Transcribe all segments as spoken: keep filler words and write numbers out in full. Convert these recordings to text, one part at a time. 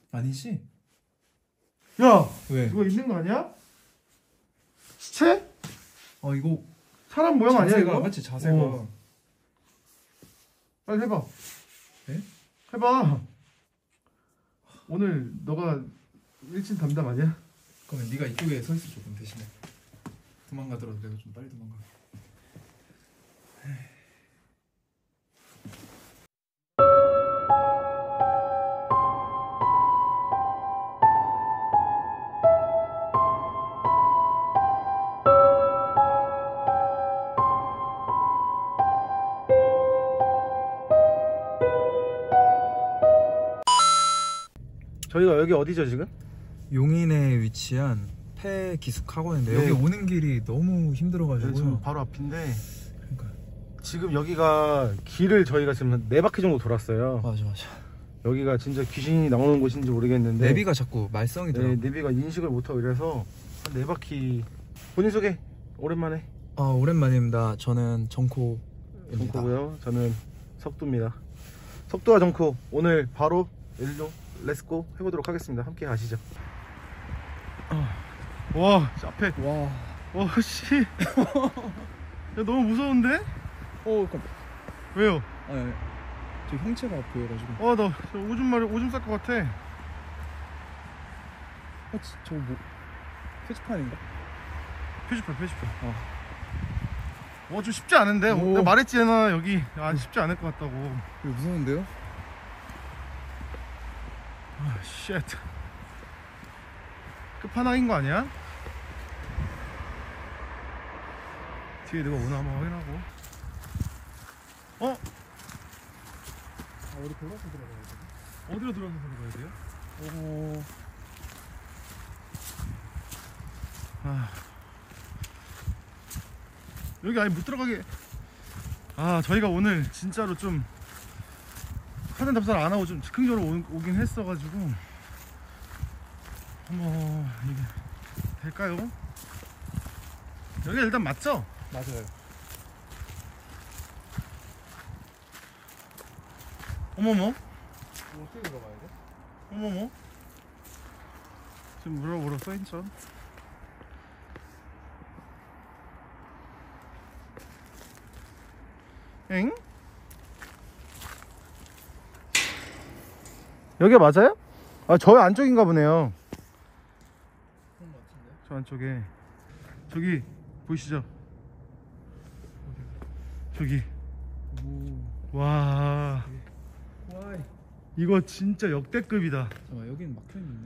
아니지? 야! 왜? 이거 있는 거 아니야? 시체? 어 이거 사람 모양 아니야 자세가, 이거? 맞지 자세가. 어. 빨리 해봐. 네? 해봐. 오늘 너가 일진 담당 아니야? 그러면 네가 이쪽에 서 있어 조금 대신에. 도망가더라도 내가 좀 빨리 도망가. 저희가 여기 어디죠 지금? 용인에 위치한 폐 기숙학원인데 네. 여기 오는 길이 너무 힘들어가지고. 네, 지금 바로 앞인데 그러니까. 지금 여기가 길을 저희가 지금 네 바퀴 정도 돌았어요. 맞아 맞아. 여기가 진짜 귀신이 나오는 곳인지 모르겠는데 내비가 자꾸 말썽이 들어. 네, 내비가 인식을 못하고 이래서 한 네 바퀴. 본인 소개 오랜만에. 아 오랜만입니다. 저는 정코입니다. 정코고요. 저는 석두입니다. 석두와 정코 오늘 바로 일로 렛츠고 해보도록 하겠습니다. 함께 가시죠. 와 앞에 와. 와씨 야, 너무 무서운데? 어 깜. 왜요? 아 저 형체가 보여가지고. 어 나 오줌 마려 오줌 쌀 것 같아. 어 지- 저거 뭐 표지판인가? 표지판 표지판. 어. 어 좀 쉽지 않은데. 오. 내가 말했잖아 여기 아 쉽지 않을 것 같다고. 이거 무서운데요? 아 쉣. 끝판왕인 거 아니야? 뒤에 누가 오나 한번 확인하고. 어? 아 어디 돌아서 들어가야 돼? 어디로 들어가서 들어가야 돼요? 오. 아. 여기 아예 못 들어가게. 아 저희가 오늘 진짜로 좀 사전 답사를 안 하고 좀 즉흥적으로 오, 오긴 했어가지고 어머 이게 될까요? 여기가 일단 맞죠? 맞아요. 어머머 이거 어떻게 들어가야 돼? 어머머 지금 뭐라 뭐라 써있죠? 엥? 여기가 맞아요? 아 저 안쪽인가 보네요. 그런 거 같은데? 저 안쪽에 저기 보이시죠? 저기 오. 와 와이. 이거 진짜 역대급이다. 잠깐 여기는 막혀 있는데?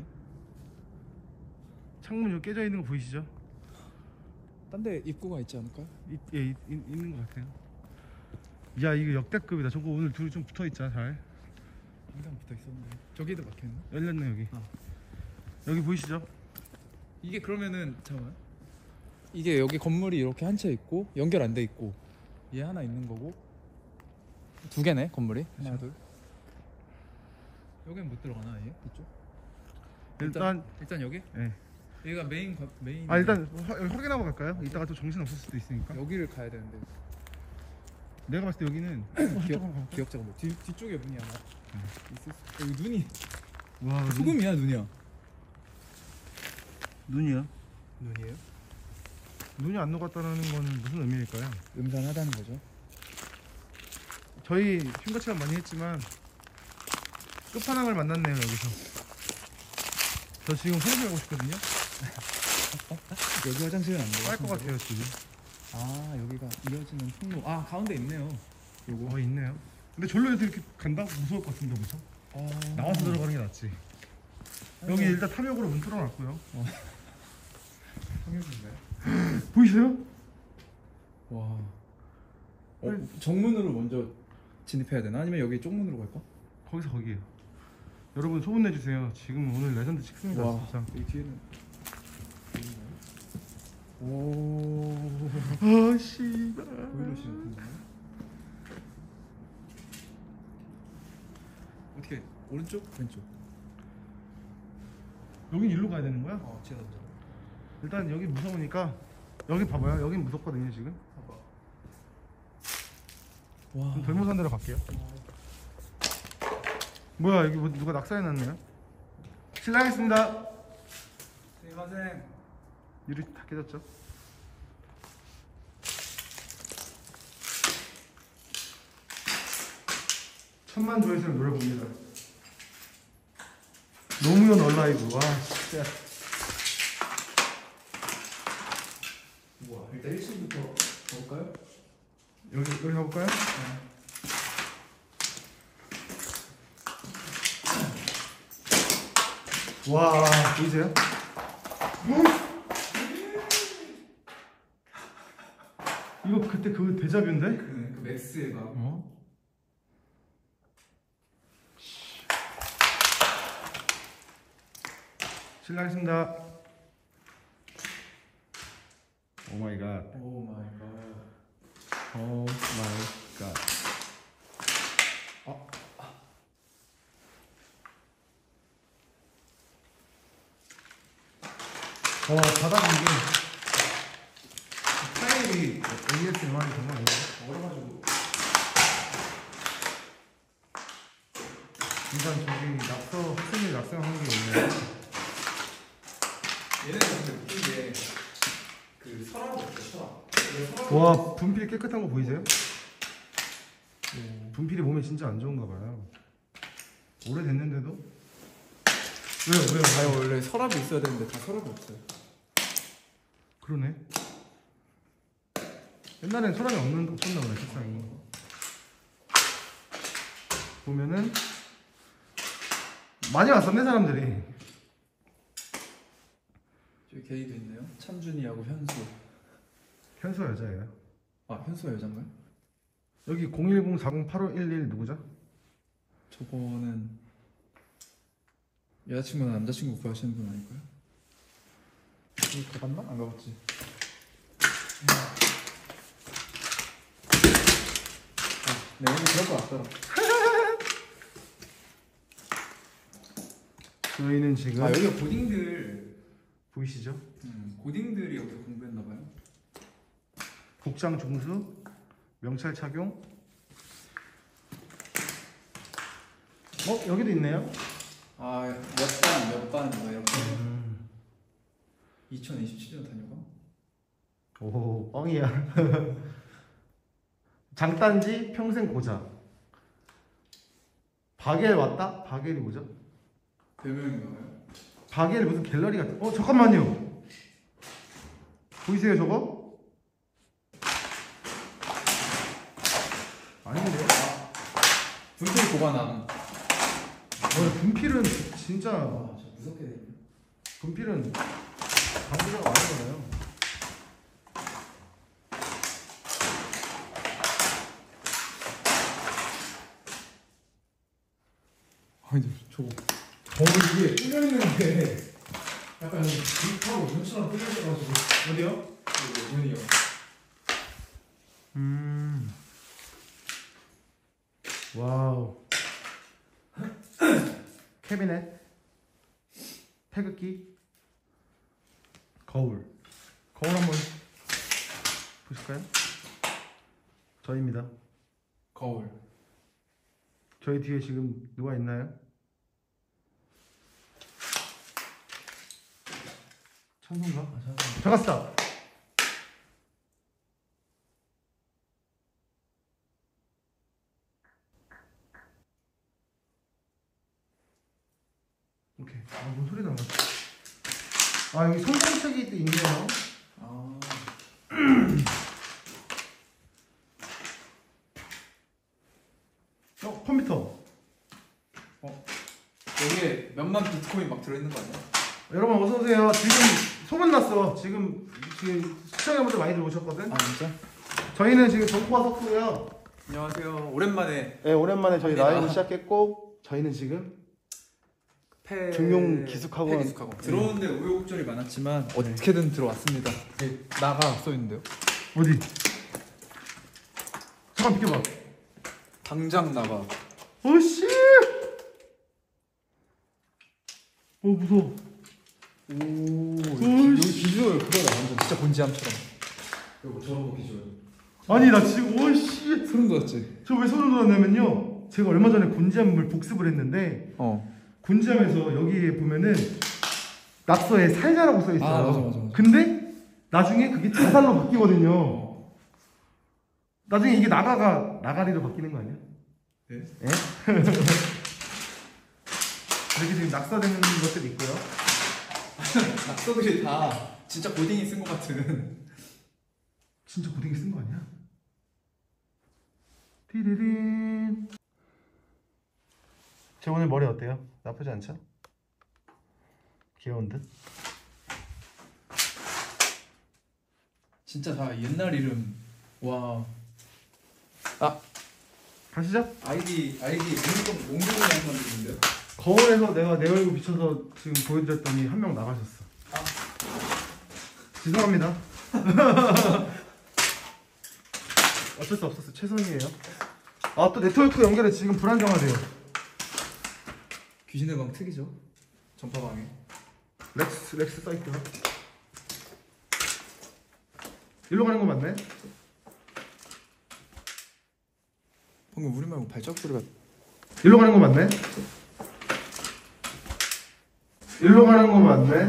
창문 여기 깨져 있는 거 보이시죠? 딴 데 입구가 있지 않을까요? 이, 예, 이, 이, 있는 것 같아요. 야 이거 역대급이다. 저거 오늘 둘이 좀 붙어 있자. 잘 항상 붙어 있었는데. 저기도 막혀 있나? 열렸네 여기. 아. 여기 보이시죠? 이게 그러면은 잠깐만. 이게 여기 건물이 이렇게 한 채 있고 연결 안 돼 있고 얘 하나 있는 거고 두 개네 건물이. 하나 둘. 여기는 못 들어가나 얘? 이쪽? 일단 일단 여기? 예. 얘가 메인 거- 메인. 아 일단 화, 여기 확인하고 갈까요? 이따가 또 정신 없을 수도 있으니까. 여기를 가야 되는데. 내가 봤을 때 여기는 기억 기억자가 뭐 뒤, 뒤쪽에 문이 하나 있을 수. 여기 눈이 와 눈, 소금이야 눈이야. 눈이야. 눈이에요? 눈이 안 녹았다는 거는 무슨 의미일까요? 음산하다는 거죠. 저희 휴가 체험 많이 했지만 끝판왕을 만났네요 여기서. 저 지금 화장실 가고 싶거든요. 여기 화장실은 안 돼요. 빨 것 같아요 지금. 아 여기가 이어지는 통로. 아 가운데 있네요. 요거. 어 있네요. 근데 절로 해서 이렇게 간다? 무서울 것 같은데 그쵸? 아... 나와서 들어가는 게 낫지. 여기 일단 탐욕으로 문 뚫어놨고요. 어. 통역인가요? 보이세요? 와. 어, 정문으로 먼저 진입해야 되나? 아니면 여기 쪽문으로 갈까? 거기서 거기에요. 여러분 소문 내주세요. 지금 오늘 레전드 찍습니다. 와. 진짜. 여기 뒤에는. 오. 아 씨발. 보일러실 같은 거. 어떻게 오른쪽? 왼쪽? 여긴 일로 가야 되는 거야? 어, 제가 먼저. 일단 여기 무서우니까 여기 봐봐요. 여긴 무섭거든요 지금. 봐봐. 와. 좀 덜무서운 데로 갈게요. 뭐야 여기 뭐 누가 낙사해놨네요? 실례하겠습니다. 스미마셍. 유리 다 깨졌죠? 천만 조회수를 노려봅니다. 노무현 얼라이브. 와 진짜. 우와, 일단 일 층부터 가볼까요? 여기 여기 가볼까요? 네. 와 보이세요? 이거 그때 그 데자뷰인데? 그, 그 맥스의 막. 어? 실례하겠습니다. 오 마이 갓. 오 마이 갓. 오 마이 갓. 어? 와 바닥이 이게 타일이 에이에스엠알이 정말 이거 얼어가지고. 일단 저기 낙서 학생들이 낙서한 게 있네요. 얘네는 근데 웃긴 게그 서랍이 없어, 서랍. 왜 서랍이 와 분필 깨끗한 거 보이세요? 분필이 몸에 진짜 안 좋은가 봐요. 오래됐는데도? 왜요 왜요? 아니 원래 서랍이 있어야 되는데 다 서랍이 없어요. 그러네. 옛날엔 서랍이 없는 없었나 보네 책상이. 보면은 많이 왔었네 사람들이. 저기 게이도 있네요. 찬준이하고 현수. 현수가 여자예요. 아 현수가 여잔가요? 여기 공일공 사공 팔오일일 누구죠? 저거는 여자친구나 남자친구 구하시는 분 아닐까요? 여기 가봤나? 안 가봤지. 아, 네 여기 그럴 것 같더라. 저희는 지금 아 여기가 고딩들. 보이시죠? 음, 고딩들이 여기서 공부했나봐요. 복장 중수, 명찰 착용. 어 여기도 있네요. 아몇반몇반뭐 이렇게. 음. 이천이십칠 년 다녀가? 오 뻥이야. 장단지 평생 고자. 바겔 왔다? 바겔이 뭐죠? 별명인가봐요. 바겔 무슨 갤러리 같은. 어 잠깐만요. 보이세요 저거? 아닌데요? 분필 보관함. 어, 분필은 진짜 아 진짜 무섭게 돼 있네. 분필은 강조자가 많은 거예요. 아니 근데 저거 어 이게 뚫려있는데 약간 불타고 눈처럼 뚫려져가지고. 어디요? 이거 문이요. 음. 와우. 캐비넷. 태극기. 거울. 거울 한번 보실까요? 저입니다. 거울. 저희 뒤에 지금 누가 있나요? 찬송가? 아 잠깐. 잠깐 스탑. 오케이. 아, 뭔 소리 나나? 아, 여기 성경책이 또 있네요. 아. 어, 컴퓨터. 어. 여기에 몇만 비트코인 막 들어있는 거 아니야? 여러분 어서 오세요. 지금 소문났어. 지금 지금 시청자분들 많이 들어오셨거든. 아 진짜? 저희는 지금 정포와 석구고요. 안녕하세요. 오랜만에 네, 오랜만에 저희 아니다. 라이브 시작했고 저희는 지금 폐 중용 기숙학원. 폐 기숙학원. 들어오는데 우여곡절이 많았지만 어떻게든 들어왔습니다. 네, 나가 써 있는데요. 어디? 잠깐 비켜봐. 당장 나가. 오씨. 어 무서워. 오. 오이씨. 여기 비주얼 그거다 완전 진짜 본지함처럼. 이거 저런 거 비주얼. 아니 나 지금 오씨. 소름 돋았지. 저 왜 소름 돋았냐면요. 제가 얼마 전에 곤지암을 복습을 했는데 어. 곤지암에서 여기에 보면은 낙서에 살자라고 써 있어요. 아, 맞아, 맞아, 맞아. 근데 나중에 그게 자살로 바뀌거든요. 나중에 이게 나가가 나가리로 바뀌는 거 아니야? 네? 예? 이렇게 지금 낙서되는 것들이 있고요. 낙서들이 다 진짜 고딩이 쓴 것 같은. 진짜 고딩이 쓴 거 아니야? 띠리린. 제 오늘 머리 어때요? 나쁘지 않죠? 귀여운 듯? 진짜 다 옛날 이름. 와. 가시죠? 아이디 아이디 몽둥 몽둥이라는 건 있는데요. 거울에서 내가 내 얼굴 비춰서 지금 보여드렸더니 한 명 나가셨어. 아. 죄송합니다. 어쩔 수 없었어. 최선이에요. 아, 또 네트워크 연결에 지금 불안정하대요. 귀신의 방 특이죠. 전파방에. 렉스 렉스 사이트가. 일로 가는 거 맞네? 방금 우리 말고 발자국 소리가. 일로 가는 거 맞네? 일로 가는 거 맞네?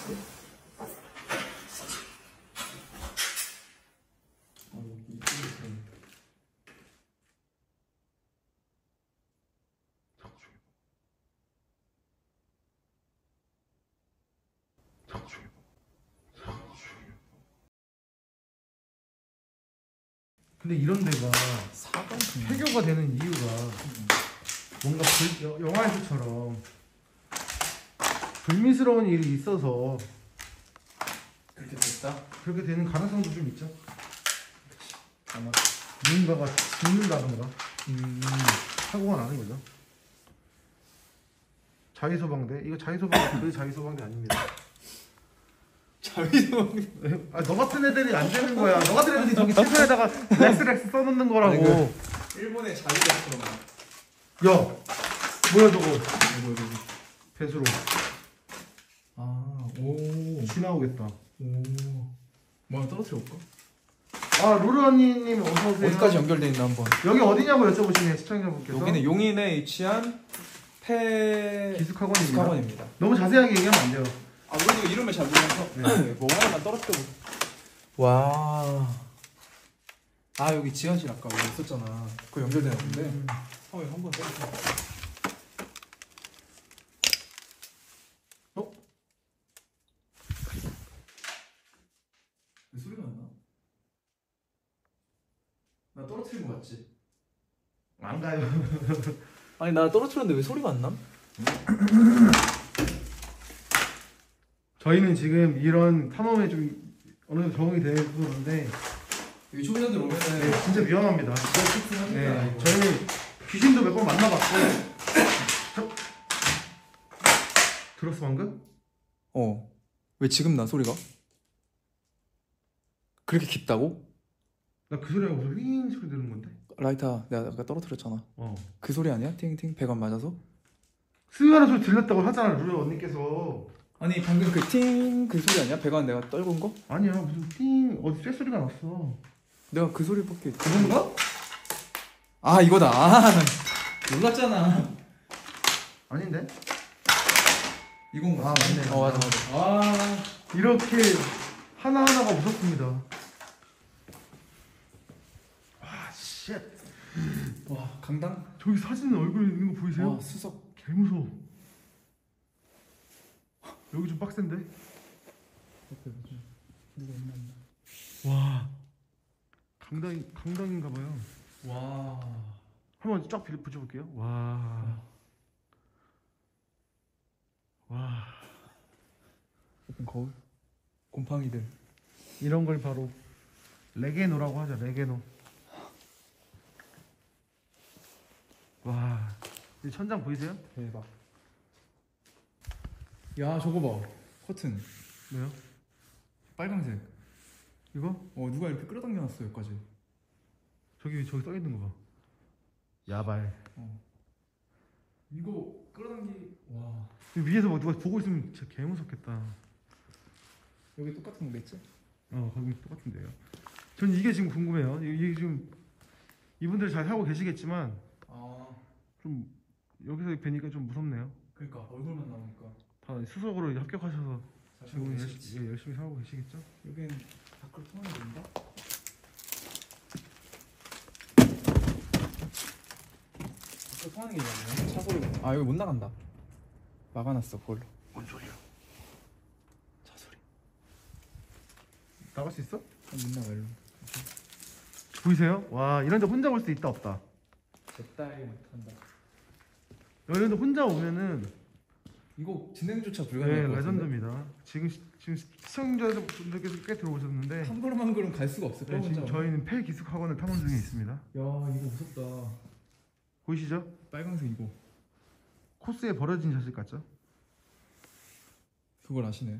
근데 이런 데가 사방 폐교가 되는 이유가 뭔가 불, 여- 영화에서처럼 불미스러운 일이 있어서 그렇게 됐다. 그렇게 되는 가능성도 좀 있죠. 아마. 누군가가 죽는다던가 음. 사고가 나는 거죠. 자위소방대 이거 자위소방 그 자위소방대 아닙니다. 자위도. 아, 너 같은 애들이 안 되는 거야. 너 같은 애들이 저기 책상에다가 렉스 렉스 써놓는 거라고. 아니, 그 일본의 자위도처럼. 야, 뭐야 저거? 이거 이거. 배수로 아, 오. 쥐 나오겠다. 오. 뭐 떨어뜨려 볼까? 아, 루루 언니님 어서 오세요. 어디까지 연결돼 있나 한번. 여기 어디냐고 여쭤보시네 시청자분께서. 여기는 용인에 위치한 폐 기숙학원입니다. 기숙학원입니다. 너무 자세하게 얘기하면 안 돼요. 아, 우리도 이름을 잘 모르면서 네. 뭐 하나만 떨어뜨려 볼. 와. 아, 여기 지하실 아까 여기 있었잖아. 그거 연결되는 건데. 음. 어, 이거 한번 떨어뜨려. 어? 왜 소리가 안 나? 나 떨어뜨린 거 같지? 안 가요. 아니, 나 떨어뜨렸는데 왜 소리가 안 나? 저희는 지금 이런 탐험에 좀 어느 정도 적응이 돼서 그런데 여기 초보자들 오면은 네, 진짜 위험합니다. 합니다. 네, 이거. 저희 귀신도 몇 번 만나봤고. 저... 들었어 방금? 어. 왜 지금 나 소리가? 그렇게 깊다고? 나 그 소리가 무슨 윙 소리 들은 건데? 라이터 내가 아까 떨어뜨렸잖아. 어. 그 소리 아니야? 팅팅 배관 맞아서? 스하는 소리 들렸다고 하잖아 루루 언니께서. 아니 방금 그 팅 그 소리 아니야? 배관 내가 떨군 거? 아니야 무슨 띵 어디 쇠 소리가 났어. 내가 그 소리밖에. 그건가? 아 이거다. 아, 나 놀랐잖아. 아닌데? 이건가? 아 맞네. 어 맞아 맞아. 아 이렇게 하나하나가 무섭습니다. 와 쉣. 와 강당? 저기 사진 얼굴 있는 거 보이세요? 와 수석. 개 무서워. 여기 좀 빡센데? 누가 있나 없나? 와 강당 강당인가 봐요. 와. 한번 쫙 빌- 붙여볼게요. 와. 와. 예쁜 거울. 곰팡이들. 이런 걸 바로 레게노라고 하죠. 레게노. 와. 이 천장 보이세요? 대박. 야 저거 봐. 커튼. 뭐요? 빨강색. 이거? 어 누가 이렇게 끌어당겨놨어 여기까지. 저기 저기 써 있는 거 봐. 야발. 어. 이거 끌어당기. 와. 위에서 막 누가 보고 있으면 진짜 개 무섭겠다. 여기 똑같은 거 있지? 어 거기 똑같은데요. 전 이게 지금 궁금해요. 이게 지금 이분들 잘 살고 계시겠지만 아 좀 여기서 뵈니까 좀 무섭네요. 그러니까 얼굴만 나오니까. 다 수석으로 합격하셔서 지금 지금 열심히, 예, 열심히 살고 계시겠죠? 여기는 밖으로 통하는 건가? 밖으로 통하는 게 있나요? 차 소리가. 아 여기 못 나간다. 막아놨어 그걸로. 뭔 소리야? 차 소리. 나갈 수 있어? 아, 못 나가 일로. 보이세요? 와 이런데 혼자 올 수 있다 없다. 제따위 못한다. 이런데 혼자 오면은 이거 진행조차 네 불가능할 것 같은데? 레전드입니다. 지금 시- 지금 시청자분들께서 꽤 들어오셨는데 한 걸음 한 걸음 갈 수가 없을 네, 거야 지금 혼자. 저희는 폐기숙 학원을 탐험 중에 있습니다. 야 이거 무섭다. 보이시죠? 빨강색 이거. 코스에 버려진 자식 같죠? 그걸 아시네.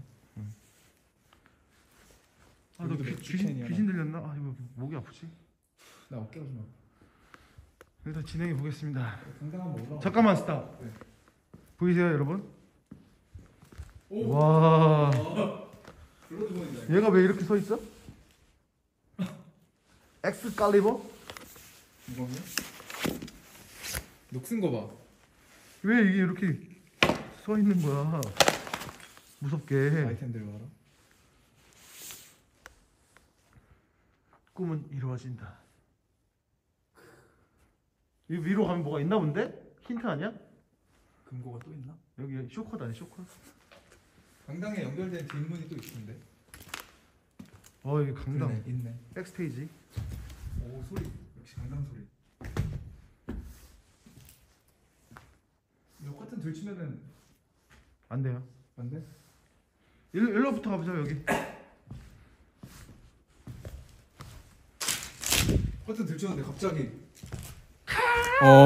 아, 너 여기도 귀, 맥주 귀신, 캔이 귀신 들렸나? 아 이거 목이 아프지? 나 어깨가 좀 아파. 일단 진행해 보겠습니다. 당장 한번 올라와. 잠깐만 스탑. 네. 보이세요 여러분? 오. 와 블러드본이다. 얘가 왜 이렇게 서 있어? 엑스칼리버? 이거는 녹슨 거 봐. 왜 이게 이렇게 서 있는 거야? 무섭게. 아이템들 봐라. 꿈은 이루어진다. 이 위로 가면 뭐가 있나 본데? 힌트 아니야? 금고가 또 있나? 여기 쇼컷 아니야 쇼컷? 강당에 연결된 뒷문이 또 있는데. 어 여기 강당 있네, 있네. 백스테이지. 오 소리. 역시 강당 소리. 이거 커튼 들치면은 안 돼요. 안 돼? 일로, 일로부터 가보자 여기. 커튼 들쳤는데 갑자기. 어.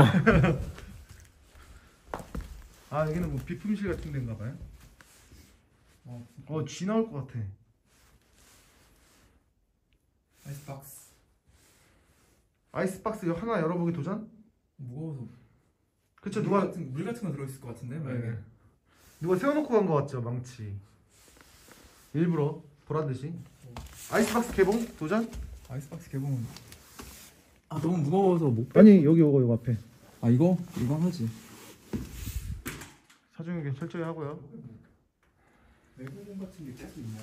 아 여기는 뭐 비품실 같은 데인가 봐요. 어. 어 쥐 나올 것 같아. 아이스박스. 아이스박스 이거 하나 열어보기 도전? 무거워서. 그쵸 물 누가 같은 물 같은 거 들어있을 것 같은데 만약에. 네. 누가 세워놓고 간 것 같죠 망치. 일부러 보란 듯이. 아이스박스 개봉 도전? 아이스박스 개봉은. 아 너무 무거워서 못. 빼. 아니 여기 요거 요거 앞에. 아 이거 이거 하지. 사중에 철저히 하고요. 내구공 같은 게 계속 있냐?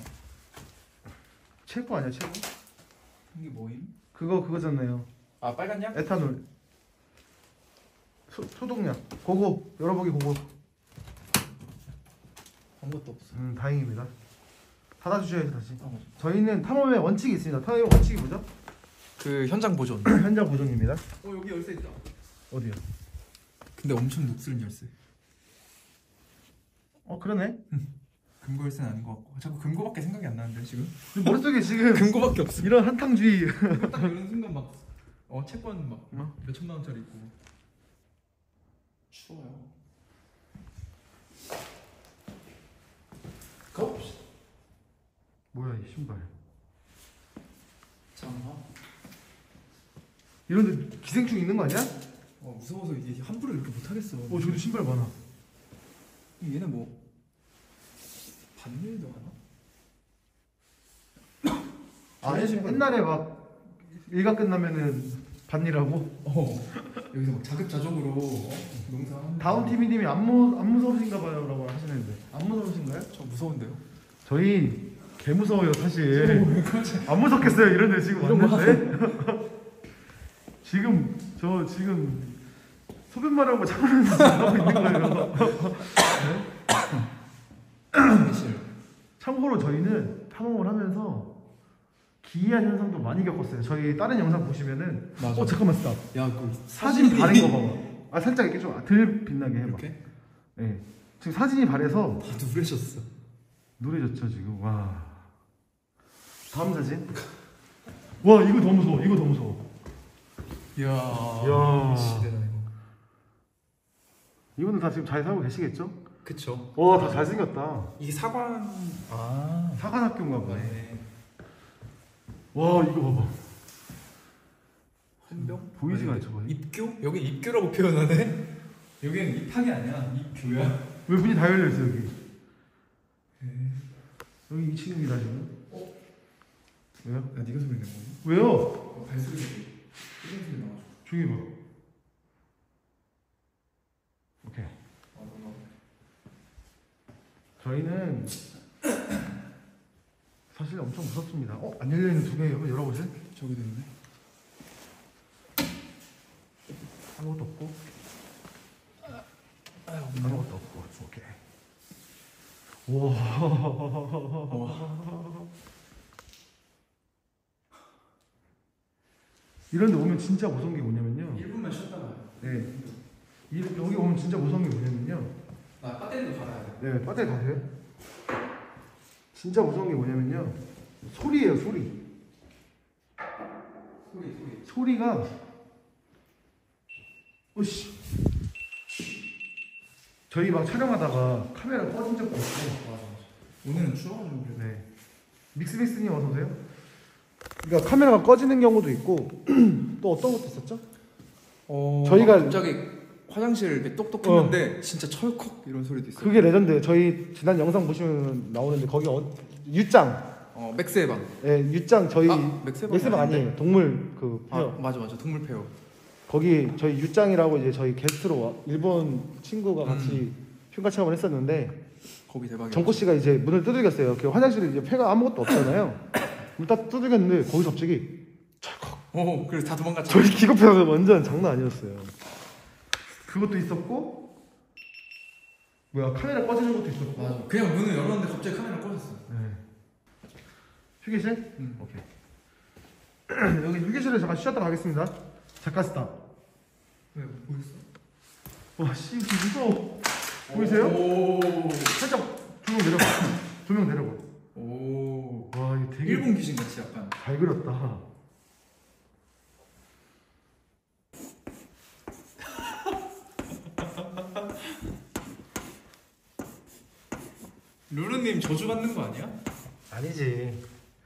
최고 아니야 최고? 이게 뭐임? 그거 그거잖아요. 아 빨간 약? 에탄올. 소, 소독약. 고고 열어보기 고고. 아무것도 없어. 음 다행입니다. 닫아주셔야지 다시. 아, 맞아. 저희는 탐험의 원칙이 있습니다. 탐험의 원칙이 뭐죠? 그 현장 보존. 현장 보존입니다. 어 여기 열쇠 있다. 어디요? 근데 엄청 녹슬은 열쇠. 어 그러네. 금고 열쇠는 아닌 것 같고. 자꾸 금고밖에 생각이 안 나는데 지금. 머릿속에 지금 금고밖에 없어. 이런 한탕주의. 딱 이런 순간 막. 어 채권 막 어? 몇천만 원짜리 있고. 추워요. 가봅시다. 뭐야 이 신발. 장화. 이런데 기생충 있는 거 아니야? 어 무서워서 이게 함부로 이렇게 못 하겠어. 어 저기도 신발 많아. 얘는 뭐 반일도 하나? 아 저런 신발. 옛날에 막 일과 끝나면은 반일하고. 어 여기서 막 자급자족으로 어? 농사. 다운 티비님이 안, 무, 안 무서우신가 봐요라고 하시는데 안 무서우신가요? 저 무서운데요? 저희 개 무서워요 사실. 안 무섭겠어요 이런데 지금 이런 거 왔는데. 지금 저 지금 소변 마려운 거 참으면서 하고 있는 거예요. 사실 참고로 저희는 탐험을 하면서 기이한 현상도 많이 겪었어요. 저희 다른 영상 보시면은 맞아. 어 잠깐만 스탑. 야그 사진 바른 거 봐봐. 아 살짝 이렇게 좀 덜 빛나게 해봐. 이렇게 네. 지금 사진이 바래서 다 누르셨어. 노래졌죠 지금. 와. 다음 사진. 와 이거 더 무서워. 이거 더 무서워. 이야. 이야. 시대다 이거. 이분들 다 지금 잘 살고 계시겠죠? 그쵸. 와 다 잘생겼다. 이게 사관. 아. 사관학교인가 보네. 맞네. 와 이거 봐봐. 헌병? 보이지가 아니, 않죠, 거의? 입교? 여기 입교라고 표현하네. 여기는 입학이 아니야. 입교야. 왜 문이 다 열려 있어 여기? 에. 여기 이 층입니다 지금. 어? 왜요? 야 네가 소리 낸 거니? 왜요? 어, 발소리 이런 소리 나가지고. 조용히 봐. 오케이. 아 너무. 저희는 사실 엄청 무섭습니다. 어? 안 열려있는 두 개 한번 열어보세요. 저기도 있네. 아무것도 없고 아유, 아무것도 없고 오케이. 우와. 이런 데 오면 진짜 무서운 게 뭐냐면요. 일 분만 쉬었다 가요. 네. 이, 여기 오면 진짜 무서운 게 뭐냐면요. 나 배터리도 갈아야 돼. 네, 배터리 가세요. 진짜 무서운 게 뭐냐면요. 소리예요, 소리. 소리 소리. 소리가 오씨. 저희 막 촬영하다가 카메라 꺼진 적도 있고. 맞아 맞아. 오늘은 추워가지고 그래. 네. 믹스믹스님 어서 오세요. 그러니까 카메라가 꺼지는 경우도 있고 또 어떤 것도 있었죠? 어, 저희가- 갑자기 화장실 이렇게 똑똑했는데 진짜 철컥 이런 소리도 있어요. 그게 레전드예요. 저희 지난 영상 보시면 나오는데 거기 어, 유짱. 어 맥스의 방. 예, 유짱 저희 아, 맥스의 방이 맥스방 아닌데? 아니에요. 동물 그 아 페어. 맞아 맞아 동물 페어. 거기 저희 유짱이라고 이제 저희 게스트로 와, 일본 친구가 같이 휴가 체험을 했었는데 거기 대박이야. 정코 씨가 이제 문을 두들겼어요. 그 화장실에 이제 폐가 아무것도 없잖아요. 문 딱 두들겼는데 거기서 갑자기 어 그래서 다 도망갔죠. 저희 기겁해서 완전 장난 아니었어요. 그것도 있었고 뭐야 카메라 꺼지는 것도 있었고. 맞아. 그냥 문을 열었는데 갑자기 카메라 꺼졌어. 네. 휴게실? 응. 오케이. 여기 휴게실에 잠깐 쉬었다 가겠습니다. 잠깐 스탑. 왜 보였어? 와 씨 무서워. 보이세요? 오. 살짝 조명 내려봐. 조명 내려봐. 오. 와 이거 되게 일본 귀신 같이 약간. 잘 그렸다. 루루님 저주 받는 거 아니야? 아니지.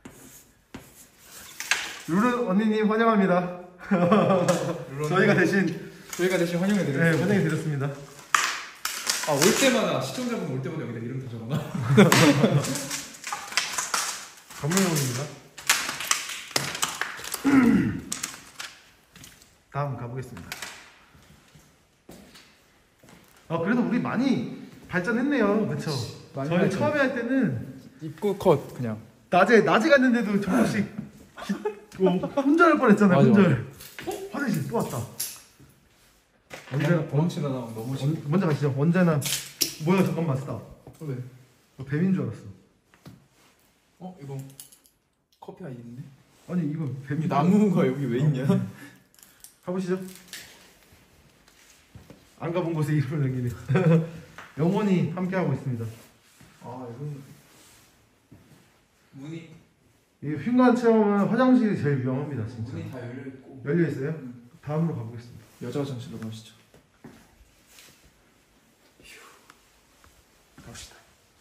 루루 언니님 환영합니다. 루루님, 저희가 대신 저희가 대신 환영해 네, 드려요. 환영해 드렸습니다. 아 올 때마다 시청자분 올 때마다 여기다 이름 다 적어놔. 감명입니다. 다음 가보겠습니다. 아 그래도 우리 많이 발전했네요, 그렇죠? 많이 저희 발전. 처음에 할 때는 입구 컷 그냥. 낮에 낮에 갔는데도 조금씩 기, 뭐, 혼절할 뻔했잖아요. 맞아, 혼절. 어? 화장실 또 왔다. 언제나 멈치다 나오면 너무 싫어. 언, 먼저 가시죠. 언제나 뭐야 잠깐만 스탑. 왜? 어, 뱀인 줄 알았어. 어 이거 커피 아이 있네. 아니 이거 뱀이 이 나무가 여기 왜 있냐? 가보시죠. 안 가본 곳에 이름을 남기네. 영원히 함께하고 있습니다. 아 이건 문이 이 흉간 체험은 화장실이 제일 위험합니다, 진짜. 문이 다 열려 있고. 열려 있어요? 음. 다음으로 가보겠습니다. 여자 화장실로 가시죠. 갑시다.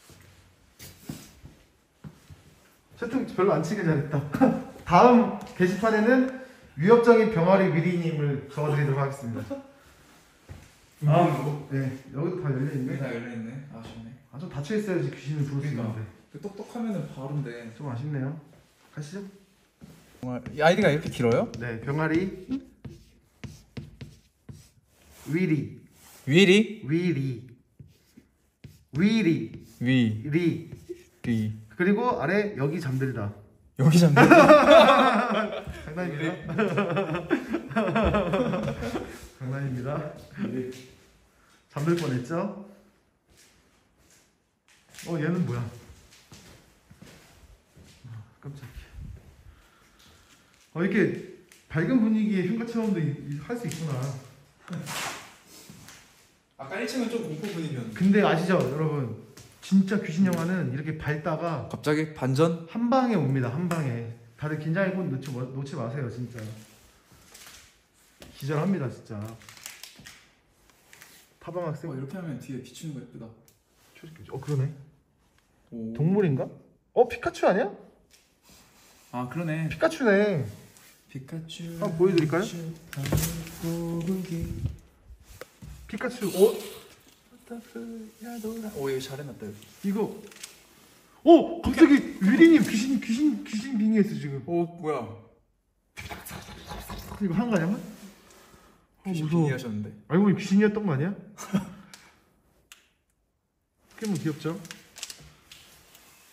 채팅 별로 안 치길 잘했다. 다음 게시판에는 위협적인 병아리 미리님을 적어드리도록 하겠습니다. 아, 네, 여기도 다 열려 문이 있네. 다 열려 있네. 아쉽네. 아, 좀 닫혀 있어야지 귀신을 부를 수 그러니까. 있는데 그 똑똑하면은 바로인데. 좀 아쉽네요. 가시죠. 이 아이디가 이렇게 길어요? 네, 병아리 위리 위리 위리 위리 위 리 리 그리고 아래 여기 잠들다. 여기 잠들. 장난입니다. 장난입니다. 잠들 뻔했죠? 어 얘는 뭐야? 아, 깜짝이야. 어 이렇게 밝은 분위기의 흉가 체험도 할 수 있구나. 아까 일 층은 좀 공포 분위기였는데. 근데 아시죠 여러분? 진짜 귀신 영화는 이렇게 밝다가 갑자기 반전? 한 방에 옵니다. 한 방에. 다들 긴장의 끈 놓지, 마- 놓지 마세요 진짜. 기절합니다 진짜. 타방 학생. 어 이렇게 하면 뒤에 비추는 거 예쁘다. 어 그러네. 오. 동물인가? 어 피카츄 아니야? 아 그러네. 피카츄네. 피카츄. 한번 보여드릴까요? 피카츄. 어? 오 이거 잘해놨다 여기. 이거. 어 갑자기 위리님 귀신 귀신 귀신 빙의했어 지금. 오 뭐야? 이거 한 거 아니야? 어, 귀신 무서워. 빙의하셨는데. 알고 보니 귀신이었던 거 아니야? 꽤뭐 귀엽죠?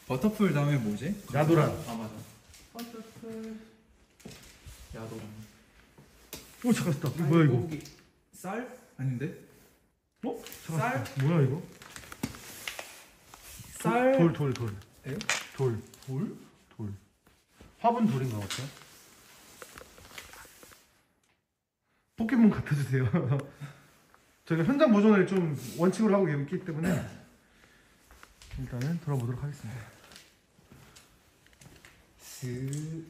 버터풀 다음에 뭐지? 야도란. 아 맞아. 버터풀. 야도란. 오 잠깐 스탑. 이거 뭐야 이거? 고기. 쌀? 아닌데? 어? 잠깐 쌀? 스탑. 뭐야 이거? 쌀. 돌 돌 돌. 에요? 돌. 돌? 돌. 화분 돌인 것 같아요. 포켓몬 같아주세요. 저희가 현장 보존을 좀 원칙으로 하고 있기 때문에 일단은 돌아보도록 하겠습니다. 스.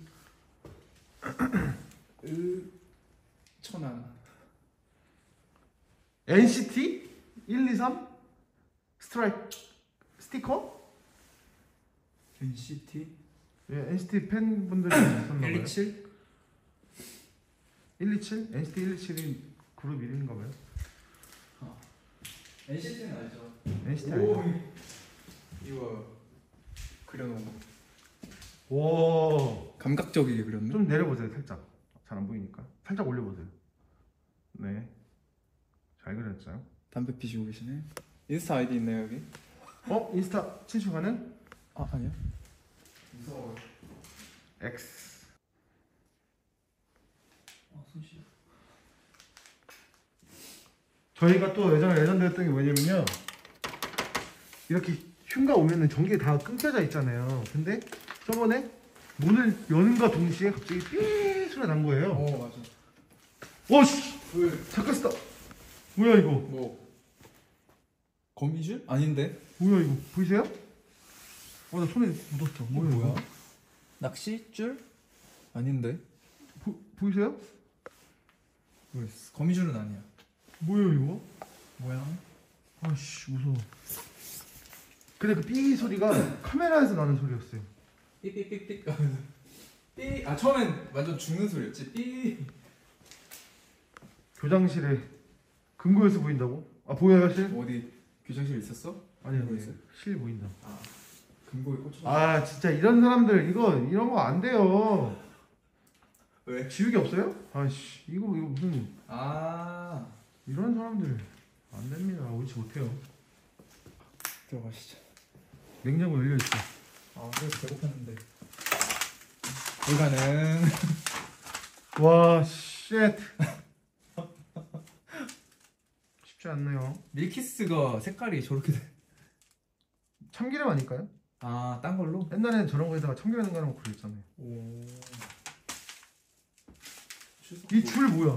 으. 천안. 엔시티 일, 이, 삼 스트라이크 스티커? 엔시티. 예, 엔시티 팬분들이 있었나봐요. 일이칠. 일이칠? 엔시티 일이칠이 그룹 이름인가봐요. 어. 엔시티는 알죠. 엔시티 오, 아니에요? 이거 그려놓은 거. 와, 감각적이게 그렸네. 좀 내려보세요. 살짝 잘 안 보이니까 살짝 올려보세요. 네, 잘 그렸죠. 담배 피시고 계시네. 인스타 아이디 있나요 여기? 어? 인스타 친추 가능? 아 아니요. 무서워. X. 아 손실. 저희가 또 예전에 레전드였던 게 뭐냐면요, 이렇게 흉가 오면은 전기 다 끊겨져 있잖아요. 근데 저번에 문을 여는과 동시에 갑자기 삐 소리가 난 거예요. 어 맞아. 오씨! 왜? 잠깐 스탑! 뭐야 이거? 뭐 거미줄? 아닌데? 뭐야 이거? 보이세요? 어, 나 손에 묻었어. 뭐야 이거? 뭐야? 낚싯줄? 아닌데? 보, 보이세요? 모르겠어. 거미줄은 아니야. 뭐야 이거? 모양? 아씨 무서워. 근데 그 삐 소리가 카메라에서 나는 소리였어요. 삐삐삐삐. 삐. 아 처음엔 완전 죽는 소리였지. 삐. 교장실에 금고에서 보인다고? 아 보여요 실? 어디 교장실 있었어? 아니 아니 금고에서? 실 보인다. 아 금고에 꽂혀. 아 진짜 이런 사람들 이거 이런 거 안 돼요. 왜? 지우개 없어요? 아씨 이거 이거 무슨 아 이런 사람들 안 됩니다. 옳지 못해요. 들어가시죠. 냉장고 열려 있어. 아 그래서 배고팠는데. 불가능. 와 쉣. 쉽지 않네요. 밀키스가 색깔이 저렇게 돼. 참기름 아닐까요? 아, 딴 걸로? 옛날에는 저런 거에다가 참기름 넣는 거 그랬잖아요. 오. 이 줄 뭐야?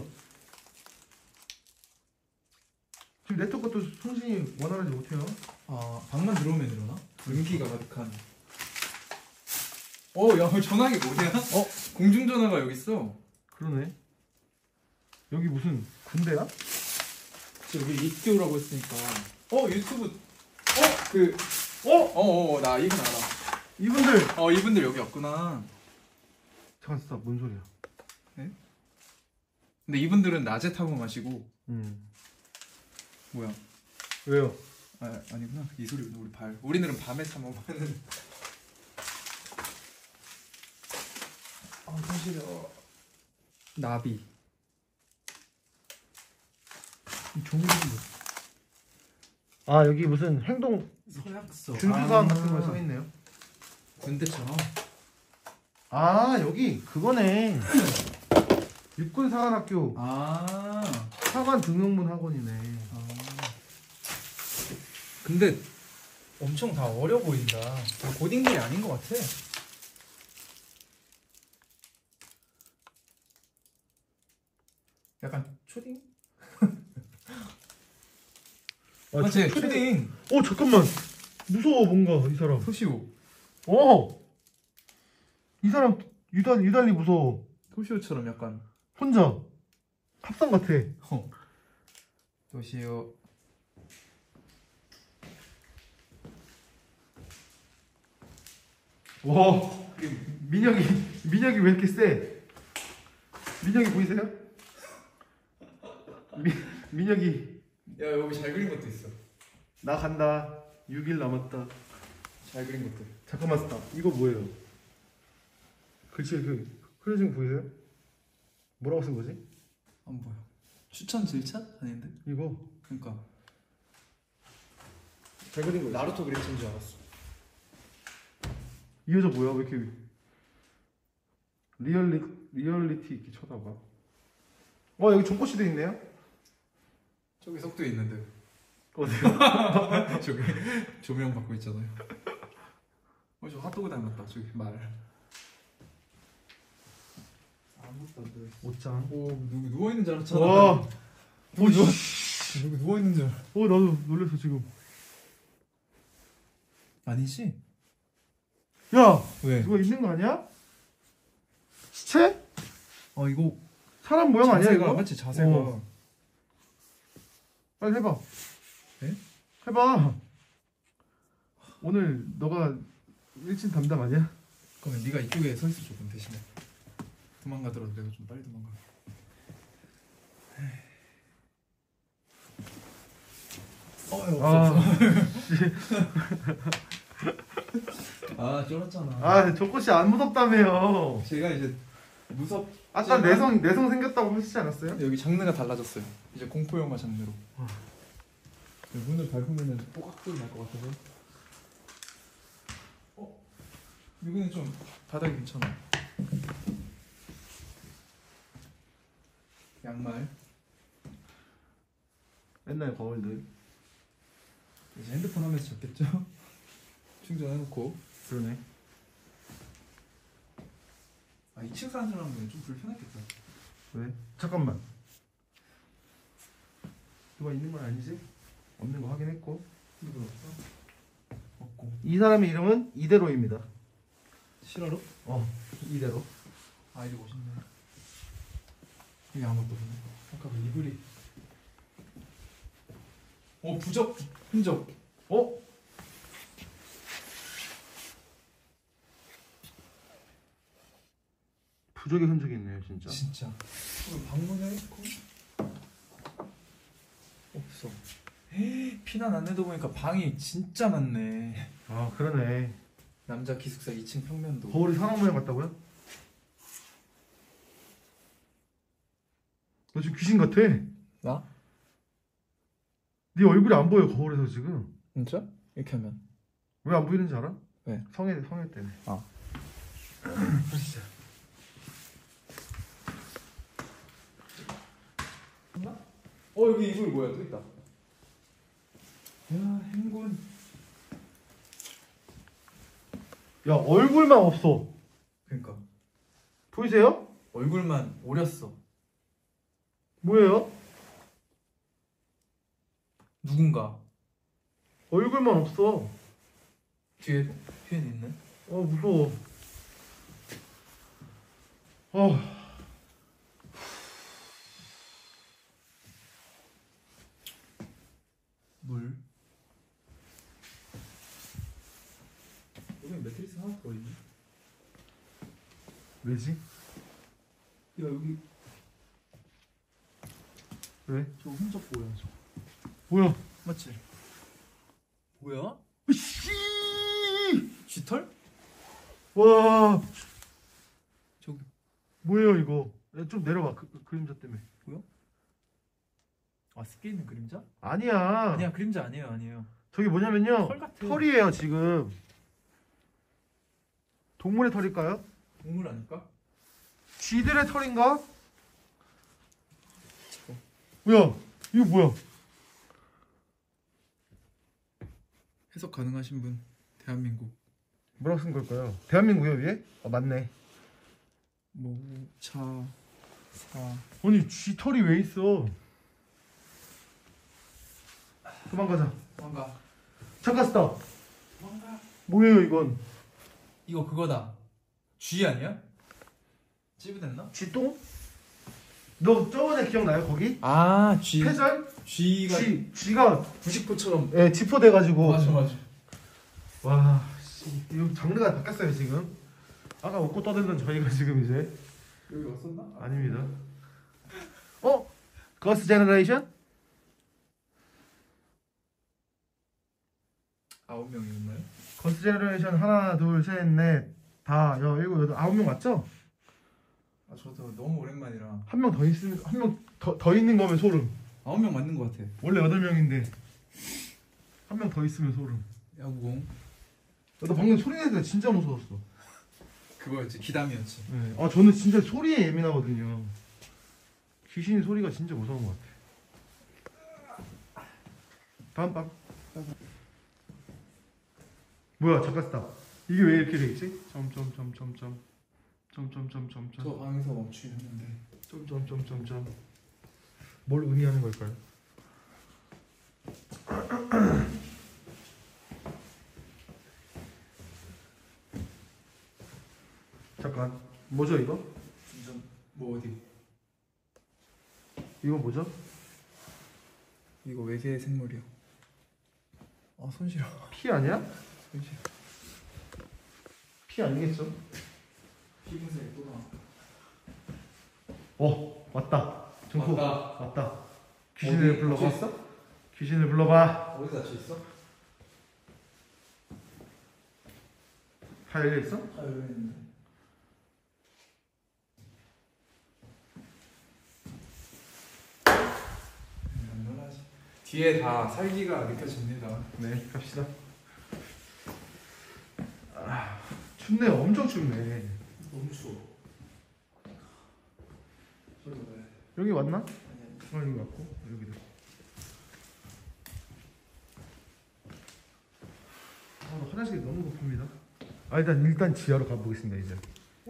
지금 네트 것도 송신이 원활하지 못해요. 아, 방만 들어오면 이러나? 연기가 가득한. 어, 야, 전화기 뭐냐? 어, 공중전화가 여기 있어. 그러네. 여기 무슨 군대야? 저 여기 입교라고 했으니까. 어, 유튜브. 어, 그. 어? 어, 어, 나 이분 알아. 이분들. 어, 이분들 여기 없구나. 잠깐 스탑. 뭔 소리야? 근데 이분들은 낮에 타고 마시고. 음. 뭐야? 왜요? 아, 아니구나. 이 소리구나. 우리 발. 우리들은 밤에 타 먹으면은. 아, 사실 어. 나비. 이 종이도. 아 여기 무슨 행동 서약서. 준수사항 아, 같은 거 써 있네요. 군대처럼. 아 여기 그거네. 육군사관학교 아. 사관 등용문 학원이네. 아. 근데 엄청 다 어려 보인다. 고딩들이 아닌 것 같아. 약간 초딩? 아, 맞지? 초- 초딩. 어 잠깐만. 무서워 뭔가 이 사람. 토시오. 어. 이 사람 유달 유달리 무서워. 토시오처럼 약간. 혼자 합성 같아. 어. 토시오. 와. 민혁이 민혁이 왜 이렇게 세? 민혁이 보이세요? 미, 민혁이 야, 여기 잘 그린 것도 있어. 나 간다. 육 일 남았다. 잘 그린 것들. 잠깐만 스탑. 이거 뭐예요? 글씨 그 흐려진 거 보이세요? 뭐라고 쓴 거지? 안 보여. 추천 질차? 아닌데? 이거 그러니까 잘 그린 거. 나루토 그림체인 줄 알았어. 이 여자 뭐야? 왜 이렇게 리얼리 리얼리티 있게 쳐다봐? 어 여기 종코씨도 있네요. 저기 석도에 있는데. 어디요? 저기 조명 받고 있잖아요. 어, 저 핫도그 닮았다. 저기 말. 아무것도 안 돼. 옷장. 오 누구 누워 있는 줄 알았잖아. 와. 어, 누구 누워 누구 누워 있는 줄. 알- 어 나도 놀랐어 지금. 아니지? 야 왜? 누가 있는 거 아니야? 시체? 어 이거 사람 모양 아니야 자세가 이거? 맞지 자세가. 어. 빨리 해봐. 네? 해봐. 오늘 너가 일진 담당 아니야? 그러면 네가 이쪽에 서 있어 조금 대신에. 도망가더라도 내가 좀 빨리 도망가. 어, 아, 없어. 아, 쫄았잖아. 아 조코씨 안 무섭다며요. 제가 이제 무섭. 아까 내성 내성 생겼다고 하시지 않았어요? 여기 장르가 달라졌어요. 이제 공포 영화 장르로. 문을 밟으면은 뽀각 소리 날 것 같아서. 어? 여기는 좀 바닥이 괜찮아. 양말. 옛날 거울들. 이제 핸드폰 하면서 잡겠죠? 충전해놓고. 그러네. 아, 이 층 사는 사람은 좀 불편하겠다. 왜? 잠깐만. 누가 있는 건 아니지? 없는 거 확인했고. 누구 없어? 없고. 이 사람의 이름은 이대로입니다. 실화로? 어, 이대로. 아이디 멋있네. 여기 아무것도 없네. 아까 그 이불이. 어, 부적 흔적. 어? 부적의 흔적이 있네요, 진짜. 진짜. 그럼 방문해놓고 없어. 에이, 피난 안내도 보니까 방이 진짜 많네. 아, 그러네. 남자 기숙사 이 층 평면도. 거울이 사람 모양 같다고요? 너 지금 귀신 같아. 나? 네 얼굴이 안 보여, 거울에서 지금. 진짜? 이렇게 하면. 왜 안 보이는지 알아? 왜? 성애, 성애 때문에. 아. 진짜. 어, 여기 이불 뭐야? 또 있다. 야, 행군. 야, 얼굴만 없어. 그러니까 보이세요? 얼굴만 오렸어. 뭐예요? 누군가 얼굴만 없어. 뒤에 뒤에는 있네. 어, 무서워. 어. 물. 여기 매트리스 하나 더 있네. 왜지? 야, 여기 왜? 저 흔적 뭐야? 저. 뭐야? 맞지? 뭐야? 씨! 쥐털? 와, 저기 뭐예요 이거? 야, 좀 내려와. 그, 그 그림자 때문에. 아, 습기 있는 그림자? 아니야. 아니야, 그림자 아니에요, 아니에요. 저기 뭐냐면요. 털 같아. 털이에요 지금. 동물의 털일까요? 동물 아닐까? 쥐들의 털인가? 뭐야? 이거 뭐야? 해석 가능하신 분 대한민국. 뭐라고 쓴 걸까요? 대한민국이요 위에? 아 맞네. 뭐 차, 사. 아니 쥐 털이 왜 있어? 도망가자. 뭔가. 잠깐 스탑. 뭔가. 뭐예요 이건? 이거 그거다. 쥐 아니야? 찌부됐나? 쥐똥? 너 저번에 기억나요 거기? 아, 쥐. 패절? 쥐가 쥐 쥐가 부식포처럼. 예 지포 돼가지고. 맞아, 맞아. 와, 씨, 이거 장르가 바뀌었어요 지금. 아까 웃고 떠들던 저희가 지금 이제 여기 왔었나? 아닙니다. 어? 거스 제너레이션? 아홉 명이었나요? 거스 제너레이션 하나 둘셋넷다 여 일곱 여덟 아홉 명 맞죠? 아, 저도 너무 오랜만이라. 한 명 더 있으면 한 명 더 더 있는 거면 소름. 아홉 명 맞는 것 같아. 원래 여덟 명인데 한 명 더 있으면 소름. 야구공. 나 방금 소리 내서 진짜 무서웠어. 그거였지, 기담이었지. 네. 아 저는 진짜 소리에 예민하거든요. 귀신 소리가 진짜 무서운 것 같아. 다음 방. 뭐야 잠깐 스탑. 이게 왜 이렇게 돼 있지? 점점점점점 점점점점점 저 방에서 멈추는데. 점점점점점 뭘 의미하는 걸까요? 잠깐 뭐죠 이거? 점점 뭐 어디? 이거 뭐죠? 이거 외계 생물이요. 아 손실어. 피 아니야? 손실어. 피 아니겠죠? 피부색 또 나와. 어 왔다. 정코 왔다. 왔다. 귀신을 어디 불러봐. 닫혀 있어? 귀신을 불러봐. 어디 닫혀 있어? 다 열려 있어? 다 열려 있는데. 음, 뒤에 다 살기가 느껴집니다. 네 갑시다. 아, 춥네. 엄청 춥네. 너무 추워. 저기 왜? 여기 왔나? 아니, 어 여기 왔고 여기도. 아 화장실이 너무 고픕니다. 아 일단 일단 지하로 가보겠습니다 이제.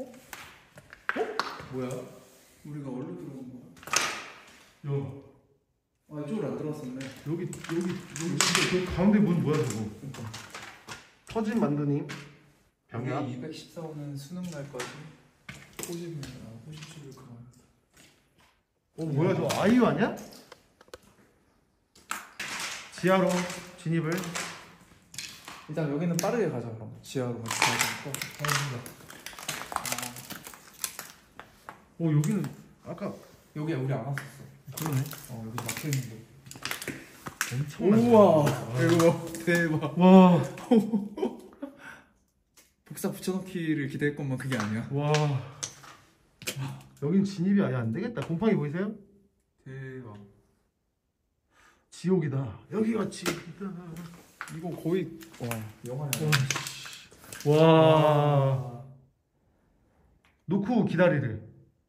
뭐야? 우리가 어디로 들어간 거야? 야 아 이쪽으로 안 들어왔었네. 여기 여기 여기 진짜 저 가운데 문 뭐야 저거? 그러니까. 터진 만두님. 병이야? 여기 이백십사 호는 수능 날까지 호집입니다. 호집집을 그만. 어 뭐야 저 아이유 아니야? 지하로 진입을. 일단 여기는 빠르게 가자 그럼. 지하로 먼저 가야 되니까. 어 여기는 아까 여기 우리 안 왔었어. 그러네. 어 여기 막혀 있는데. 엄청 우와 많다. 이거 대박. 와. 복사 붙여넣기를 기대했건만 그게 아니야. 와. 여긴 진입이 아예 안 되겠다. 곰팡이 보이세요? 대박. 지옥이다. 여기가 지옥이다. 이거 거의 와 영화야. 와. 놓고 기다리래.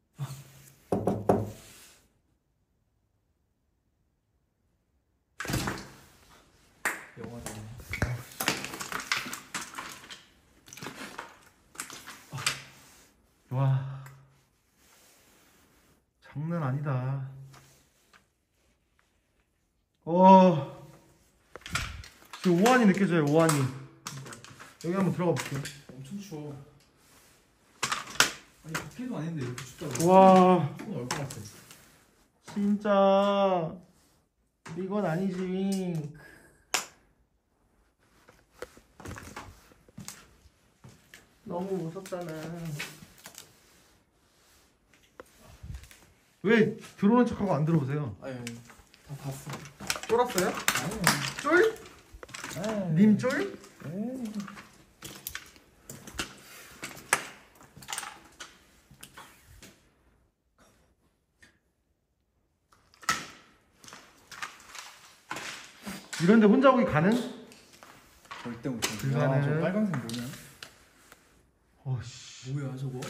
영화다. 와. 장난 아니다. 어. 지금 오한이 느껴져요. 오한이. 여기 한번 들어가 볼게요. 엄청 추워. 아니 밖에도 아닌데 이렇게 춥다고. 와. 손 얼 것 같아. 진짜 이건 아니지. 너무 무섭잖아. 왜 들어오는 척하고 안 들어오세요? 아니 아니 다 봤어. 쫄았어요? 아니 쫄? 아니. 님 쫄? 에이. 이런데 혼자 오기 가능? 절대 못해. 그거는- 야, 저 빨간색 뭐냐? 어씨. 뭐야 저거?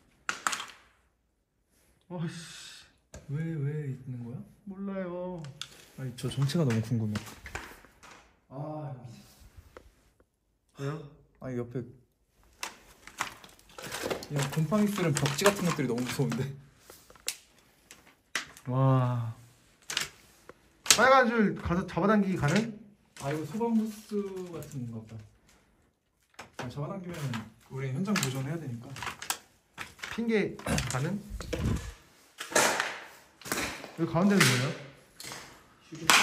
어씨. 왜 왜 있는 거야? 몰라요. 아니 저 정체가 너무 궁금해. 아 왜요? 아니 옆에 이런 곰팡이 쓰는 벽지 같은 것들이 너무 무서운데. 와. 빨간 줄 가서 잡아당기기 가능? 아 이거 소방 부스 같은 건가 봐. 아, 잡아당기면 우리 현장 보존해야 되니까. 핑계 가능? 여기 가운데는 뭐예요? 휴게실.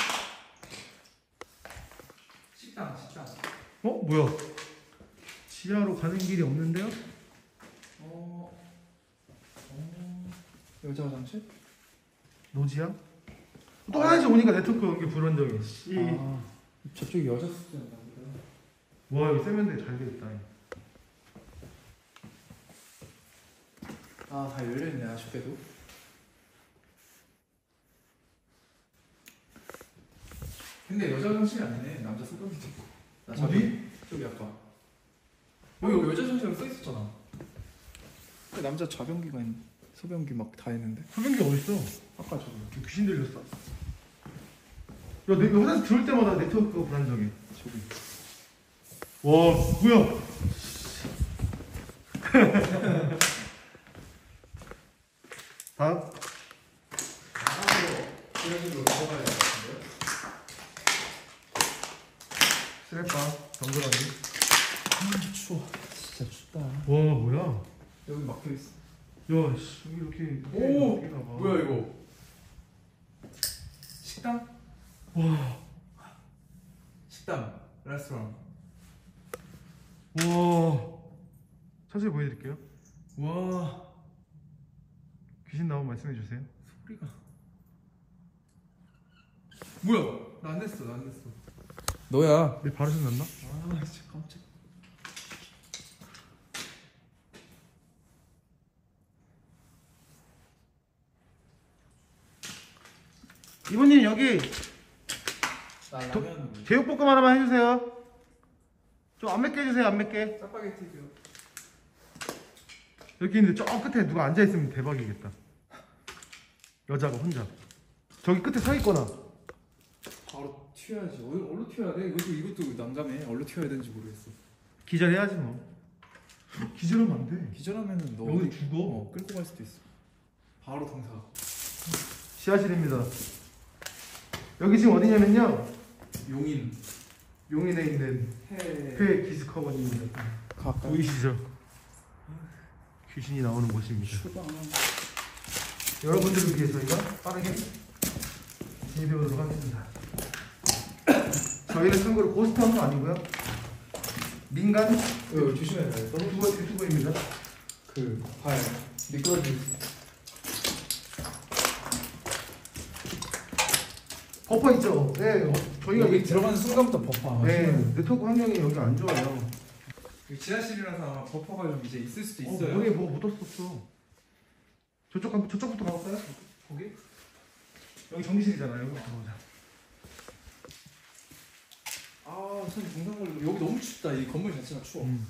식당 식당. 어? 뭐야? 지하로 가는 길이 없는데요? 어. 어. 여자 화장실? 노지야? 또 화장실 오니까 네트워크 연결 불안정해. 씨. 아 저쪽이 여자 숙제였나 보다. 와 여기 세면대 잘 되겠다. 아 다 열려있네 아쉽게도. 근데 여자 화장실이 아니네. 남자 소변기도 있고. 나 어디? 저기 아까 여기 여자 전시랑 써 있었잖아. 남자 좌변기가 있는, 소변기 막 다 있는데. 소변기 어딨어? 아까 저기. 귀신 들렸어? 야, 내 화장실 들어올 때마다 네트워크가 불안정해. 저기. 와, 뭐야? 다음. 이런 식으로 들어가야 될 것 같은데요? 쓰레빠, 정글하니. 아, 추워. 진짜 춥다. 와, 뭐야? 여기 막혀 있어. 야, 씨, 여기 이렇게. 오! 여기나 봐. 뭐야 이거? 식당? 와, 식당. 레스토랑. 와. 자세히 보여드릴게요. 와. 귀신 나오면 말씀해 주세요. 소리가. 뭐야? 나 안 냈어. 나 안 냈어. 너야. 내 바로 생각나? 아, 진짜 깜짝. 이모님 여기 나 도- 라면. 제육볶음 하나만 해주세요. 좀 안 맵게 해주세요. 안 맵게. 짜파게티죠. 이렇게 있는데 저 끝에 누가 앉아 있으면 대박이겠다. 여자가 혼자. 저기 끝에 서 있거나. 바로 튀어야지. 어디 어디로 튀어야 돼? 이것도 이것도 남자네. 어디로 튀어야 되는지 모르겠어. 기절해야지 뭐. 기절하면 안 돼. 기절하면은 너 여기 어디- 죽어. 어, 끌고 갈 수도 있어. 바로 당사. 지하실입니다. 여기 지금 어디냐면요. 용인. 용인에 있는 해. 회 기스커버니입니다. 가까이. 보이시죠? 귀신이 나오는 곳입니다. 추방. 여러분들을 위해 저희가 빠르게 진입해보도록 하겠습니다. 저희는 참고로 고스트헌터 아니고요. 민간 어, 조심해야 돼. 너무 유튜버, 유튜버입니다. 그발 미끄러지. 버퍼 있죠? 네, 어, 저희가 여기 들어가는 순간부터 버퍼. 네, 네트워크 환경이 여기 안 좋아요. 여기 지하실이라서 아마 버퍼가 좀 이제 있을 수도 어, 있어요. 머리에 뭐 묻었었어. 저쪽 한 저쪽부터 가볼까요? 거기? 여기 정리실이잖아요. 여기부터 가보자. 아, 참 동상 걸리고 여기 너무 춥다. 이 건물 자체가 추워. 음.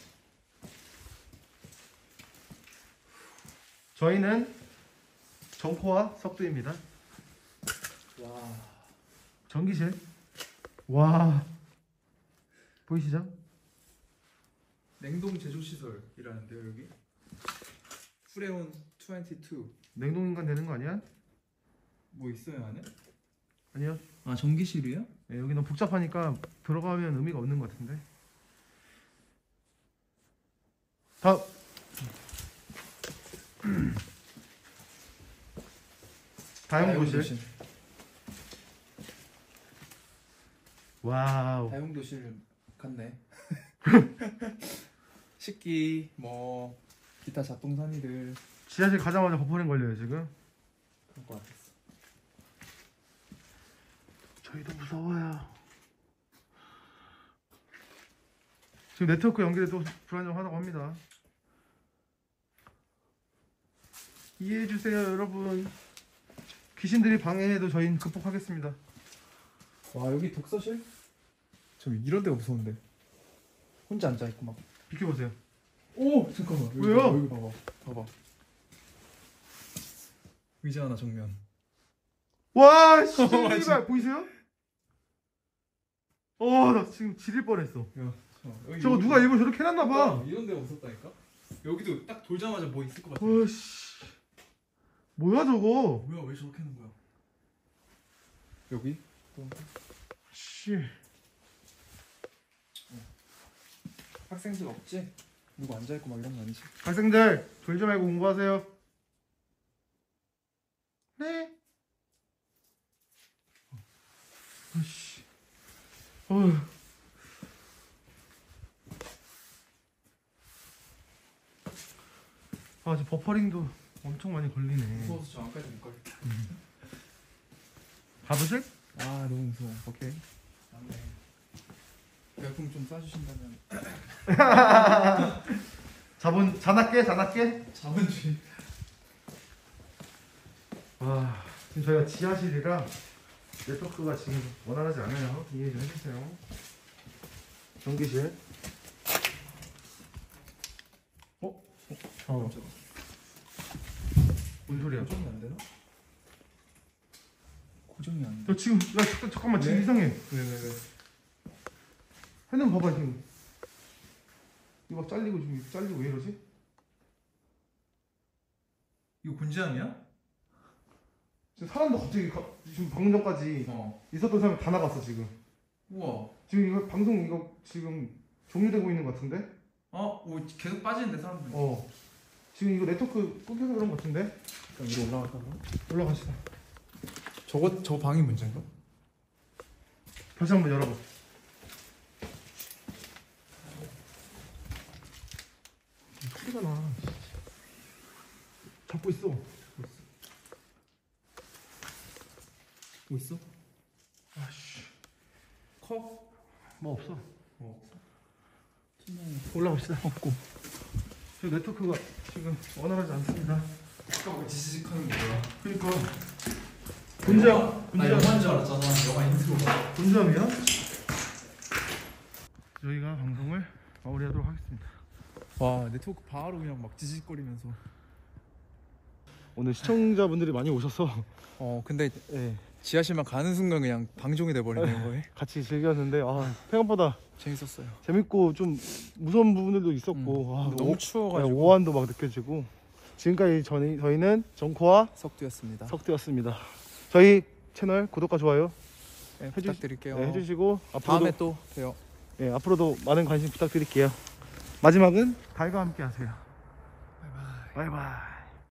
저희는 정포와 석두입니다. 와. 전기실. 와. 보이시죠? 냉동 제조 시설이라는데요, 여기. 프레온 이십이. 냉동인간 되는 거 아니야? 뭐 있어요, 안에? 아니요. 아, 전기실이요? 네, 여기 너무 복잡하니까 들어가면 의미가 없는 것 같은데. 다음. 다용도실. 와우. 다용도실 같네. 식기, 뭐 기타 잡동사니들 지하실 가자마자 버퍼링 걸려요 지금. 그럴 것 같았어. 저희도 무서워요. 지금 네트워크 연결해도 불안정하다고 합니다. 이해해주세요 여러분. 귀신들이 방해해도 저희는 극복하겠습니다. 와, 여기 독서실? 저 이런 데가 무서운데. 혼자 앉아 있고 막. 비켜보세요. 오, 잠깐만. 여기 왜요? 봐봐, 여기 봐봐. 봐봐. 의자 하나 정면. 와 씨, 맞지? 씨발 보이세요? 어나 지금 지릴 뻔했어. 야, 잠깐만. 여기, 저거 여기 누가 일부러 저렇게 해놨나봐. 어, 이런 데가 무섭다니까? 여기도 딱 돌자마자 뭐 있을 것 같아. 와씨 뭐야 저거? 뭐야, 왜 저렇게 하는 거야? 여기? 씨. 학생들 없지? 누구 앉아있고 막 이런 거 아니지? 학생들 졸지 말고 공부하세요. 네. 아씨. 어휴. 아, 저 버퍼링도 엄청 많이 걸리네. 무서워서 저 안까지 못 가겠다. 가보실? 아, 너무 무서워. 오케이. 안돼. 열풍 좀 쏴주신다면. 자본 잔할게 잔할게. 자본주의. 와, 지금 저희가 지하실이라 네트워크가 지금 원활하지 않아요. 이해 좀 해주세요. 전기실. 어. 뭔 소리야? 고정이 안 되나? 고정이 안 돼. 너 지금 나 잠깐, 잠깐만 지금 네? 이상해. 네네네. 핸드폰 봐봐 지금. 이거 막 잘리고 지금 잘리고 왜 이러지? 이거 곤지암이야? 지금 사람도 갑자기 가, 지금 방금 전까지 어. 있었던 사람이 다 나갔어 지금. 우와. 지금 이거 방송 이거 지금 종료되고 있는 것 같은데? 어? 오, 계속 빠지는데 사람들. 어. 지금 이거 네트워크 끊겨서 그런 것 같은데? 그럼 위로 올라갈까? 올라가시다. 저거 저 방이 문제인가? 다시 한번 열어봐. 크잖아. 잡고 있어. 뭐 있어? 아씨. 컵? 뭐 없어. 뭐 없어. 올라갑시다. 없고. 저 네트워크가 지금 원활하지 않습니다. 아까 왜 지지직하는 게 뭐야? 그러니까 곤지암, 나 곤지암, 영화인 줄 알았잖아. 영화 인트로가. 곤지암이야? 저희가 방송을 마무리하도록 하겠습니다. 와, 네트워크 바로 그냥 막 지직거리면서. 오늘 시청자분들이 많이 오셔서 어, 근데 예, 지하실만 가는 순간 그냥 방종이 돼 버리는 거에. 같이 즐겼는데 아, 생각보다 재밌었어요. 재밌고 좀 무서운 부분들도 있었고 음, 아, 너무 오- 추워가지고. 네, 오한도 막 느껴지고 지금까지 저희, 저희는 정코와 석두였습니다. 석두였습니다. 저희 채널 구독과 좋아요 네, 해주- 부탁드릴게요. 네, 해주시고 앞으로도, 다음에 또 봬요. 네, 앞으로도 많은 관심 부탁드릴게요. 마지막은 달과 함께 하세요. 바이바이. 바이바이.